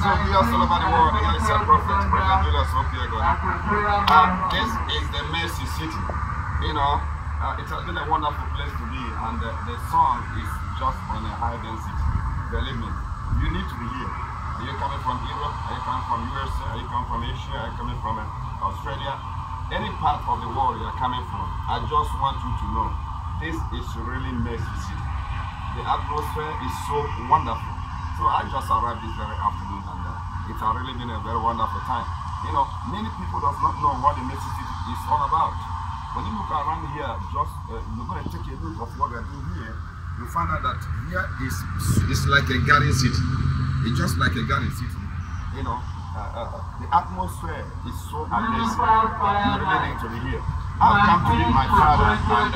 So Julius all over the world, here is a prophet, President Julius Egeonu. This is the Mercy City. You know, it has been a wonderful place to be, and the song is just on a high density. Believe me, you need to be here. Are you coming from Europe? Are you coming from USA? Are you coming from Asia? Are you coming from Australia? Any part of the world you are coming from, I just want you to know, this is really Mercy City. The atmosphere is so wonderful. So I just arrived this very afternoon, and it has really been a very wonderful time. You know, many people does not know what the Mercy City is all about. When you look around here, just you're going to take a look of what we're doing here. You find out that here is like a garden city. It's just like a garden city. You know, the atmosphere is so amazing. You really need to be here. I've come to meet my father, and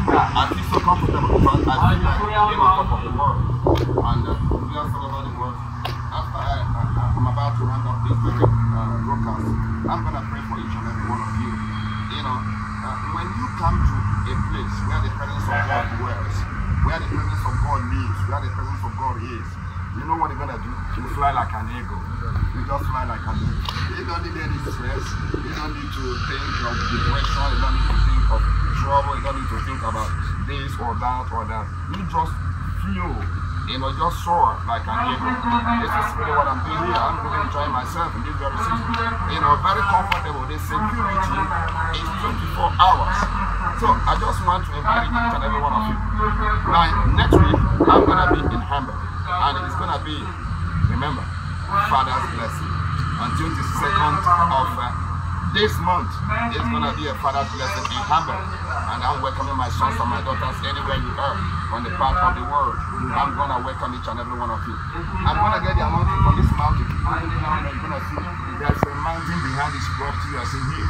I feel so comfortable because I feel like I'm on top of the world. And we are all over the world. After I'm about to round up this very broadcast, I'm going to pray for each and every one of you. You know, when you come to a place where the presence of God dwells, where the presence of God lives, where the presence of God is, you know what you're going to do? You fly like an eagle. You just fly like an eagle. You don't need any stress. You don't need to think of depression. You don't need to think of trouble. You don't need to think about this or that or that. You just feel, you know, just soar like an eagle. This is really what I'm doing here. I'm really enjoying myself in this very city. You know, very comfortable. The security is 24 hours. So I just want to invite each and every one of you. Now, next week, I'm going to be in Hamburg. And it's going to be, remember, Father's blessing. On 22nd of this month, it's going to be a Father's blessing in Hamburg. And I'm welcoming my sons and my daughters anywhere you are on the part of the world. I'm going to welcome each and every one of you. I'm going to get the anointing from this mountain. You're going to see there's a mountain behind this property you are seeing here.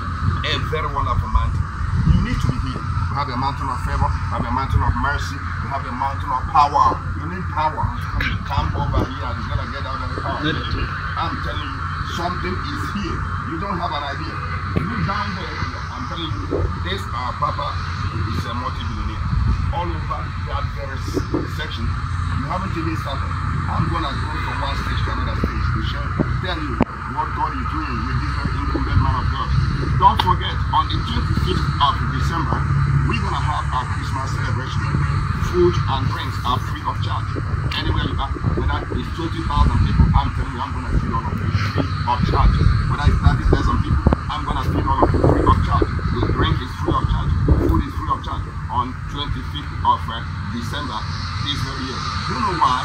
A very wonderful mountain. You need to be here. We have a mountain of favor, we have a mountain of mercy, we have a mountain of power. You need power. Come over here and it's going to get out of the power. I'm telling you, something is here. You don't have an idea. Look down there. I'm telling you, this Papa is a multi-billionaire. All over that very section, you haven't even started. I'm going to go from one stage to another stage to tell you what God is doing with this very incumbent man of God. Don't forget, on the 25th of December, we're going to have our Christmas celebration. Food and drinks are free of charge. Anywhere you are, whether it's 20,000 people, I'm telling you, I'm going to feed all of you free of charge. Whether it's 30,000 people, I'm going to feed all of you free of charge. The drink is free of charge. Food is free of charge. On 25th of December this very year. Do you know why?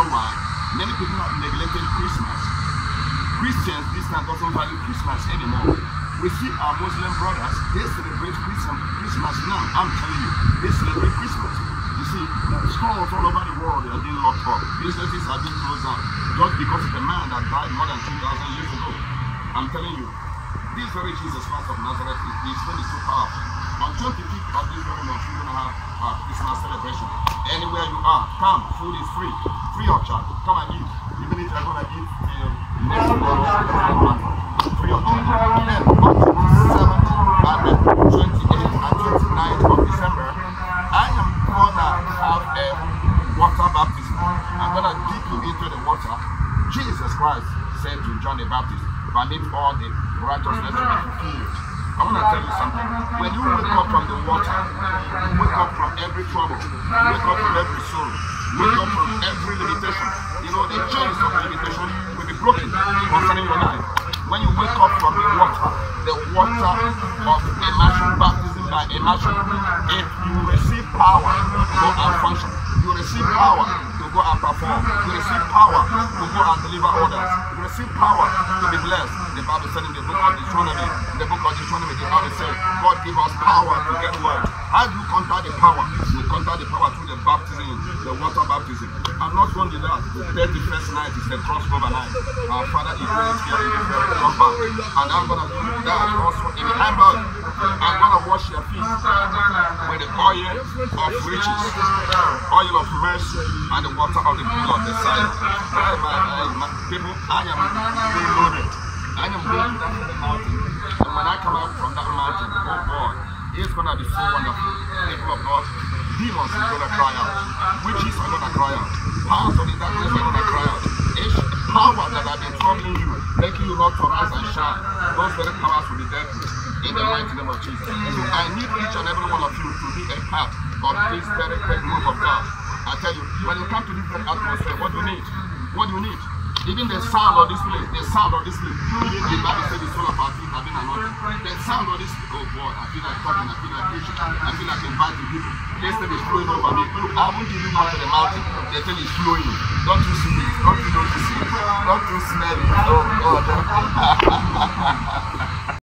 Many people have neglected Christmas. Christians this time doesn't value Christmas anymore. We see our Muslim brothers, they celebrate Christmas now. I'm telling you, they celebrate Christmas. You see, stores all over the world are being locked up. Businesses are being closed down just because of a man that died more than 2,000 years ago. I'm telling you, this very Jesus Christ of Nazareth is really so powerful. On 25th of this very month, we're going to have our Christmas celebration. Anywhere you are, come, food is free of charge. Come and eat. Even if you're going to eat next month, free of charge. Then on the 27th and the 28th and 29th of December, I am going to have a water baptism. I'm going to dip you into the water. Jesus Christ said to John the Baptist, permit all the righteousness to be fulfilled. I want to tell you something. When you wake up from the water, you wake up from every trouble, you wake up from every sorrow, you wake up from every limitation. You know, the chains of limitation will be broken concerning your life. When you wake up from the water of immersion, baptism by immersion, if you receive power to go and function, you receive power to go and perform, you receive power to go and deliver orders, you receive power to be blessed. The Bible said in the book of Deuteronomy, the Bible said, God give us power to get well. How do you conquer the power? You conquer the power through the baptism, the water baptism. And not only that, the 31st night is the crossover night. Our Father is really here in this very compound. And I'm going to do that also in Hamburg. I'm going to wash your feet with the oil of riches, oil of mercy, and the water of the pool of the Messiah. People, I am loaded. I am going to that mountain. And when I come out from that mountain, oh boy, it's going to be so wonderful. People of God, demons are going to cry out. Witches are going to cry out. Powers of the darkness are going to cry out. Power that have been you not to rise and shine, those very powers will be dead in the mighty name of Jesus. So I need each and every one of you to be a part of this very great move of God. I tell you, when you come to this very atmosphere, what do you need? What do you need? Even the sound of this place, the sound of this place. The Bible said the soul of our feet have been anointed. The sound of this, oh boy, I feel like talking, I feel like preaching, I feel like inviting people. This thing is flowing over me. I haven't even gone to the mountain. The thing is flowing. Don't you see it? Don't you notice it? Don't you smell it? Oh God.